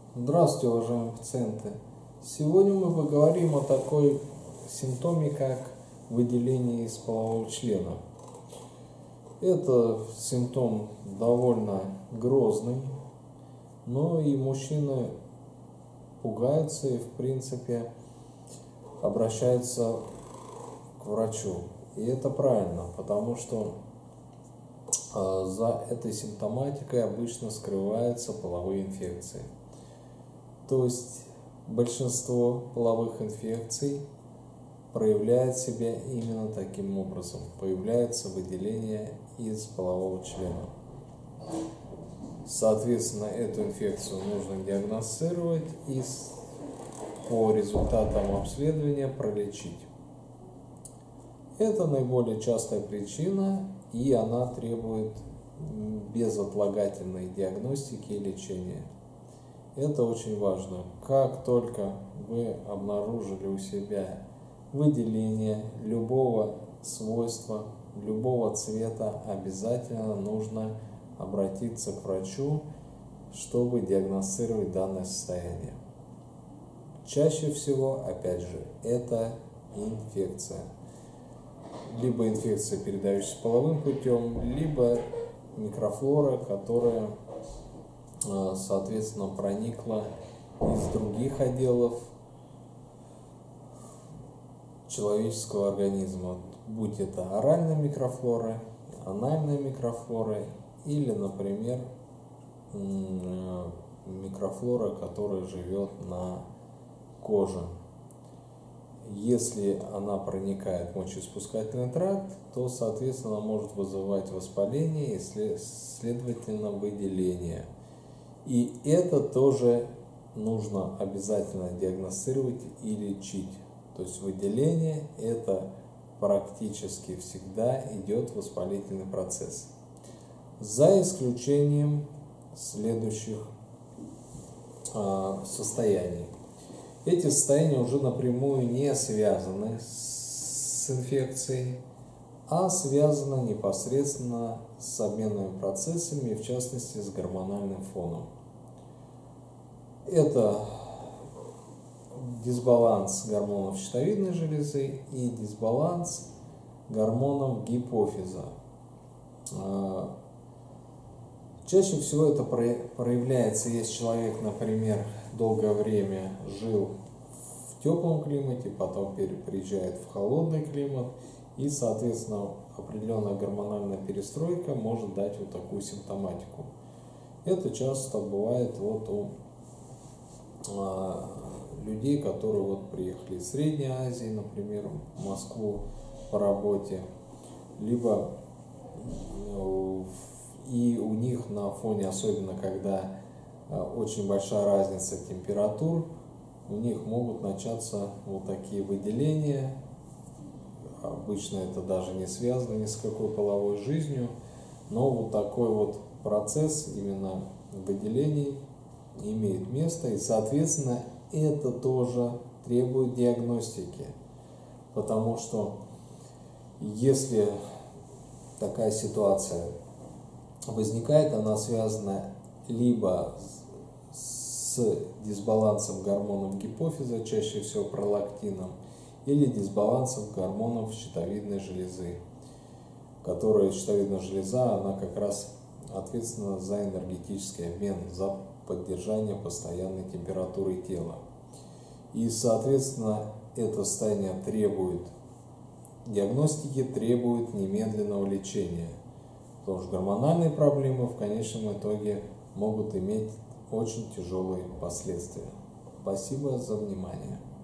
Здравствуйте, уважаемые пациенты! Сегодня мы поговорим о такой симптоме, как выделение из полового члена. Это симптом довольно грозный, но и мужчины пугаются и, в принципе, обращаются к врачу. И это правильно, потому что за этой симптоматикой обычно скрываются половые инфекции. То есть большинство половых инфекций проявляет себя именно таким образом. Появляется выделение из полового члена. Соответственно, эту инфекцию нужно диагностировать и по результатам обследования пролечить. Это наиболее частая причина, и она требует безотлагательной диагностики и лечения. Это очень важно. Как только вы обнаружили у себя выделение любого свойства, любого цвета, обязательно нужно обратиться к врачу, чтобы диагностировать данное состояние. Чаще всего, опять же, это инфекция. Либо инфекция, передающаяся половым путем, либо микрофлора, которая, соответственно, проникла из других отделов человеческого организма, будь это оральная микрофлора, анальная микрофлора или, например, микрофлора, которая живет на коже. Если она проникает в мочеиспускательный тракт, то, соответственно, она может вызывать воспаление и, следовательно, выделение. И это тоже нужно обязательно диагностировать и лечить. То есть выделение – это практически всегда идет воспалительный процесс. За исключением следующих состояний. Эти состояния уже напрямую не связаны с инфекцией, а связаны непосредственно с обменными процессами, в частности с гормональным фоном. Это дисбаланс гормонов щитовидной железы и дисбаланс гормонов гипофиза. Чаще всего это проявляется, если человек, например, долгое время жил в теплом климате, потом приезжает в холодный климат, и, соответственно, определенная гормональная перестройка может дать вот такую симптоматику. Это часто бывает у людей, которые приехали из Средней Азии, например, в Москву по работе, либо и у них на фоне, особенно когда очень большая разница температур, у них могут начаться вот такие выделения. Обычно это даже не связано ни с какой половой жизнью, но вот такой вот процесс именно выделений имеет место, и, соответственно, это тоже требует диагностики, потому что если такая ситуация возникает, она связана либо с дисбалансом гормонов гипофиза, чаще всего пролактином, или дисбалансом гормонов щитовидной железы, которая щитовидная железа, она как раз ответственна за энергетический обмен, за поддержание постоянной температуры тела. И, соответственно, это состояние требует диагностики, требует немедленного лечения. Потому что гормональные проблемы в конечном итоге могут иметь очень тяжелые последствия. Спасибо за внимание.